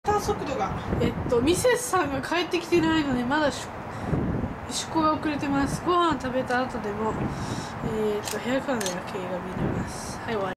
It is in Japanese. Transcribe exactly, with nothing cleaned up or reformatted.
速度がえっとミセスさんが帰ってきてないのでまだ出航が遅れてます。ご飯食べた後でもえー、っと部屋からの夜景が見れます。はい、終わり。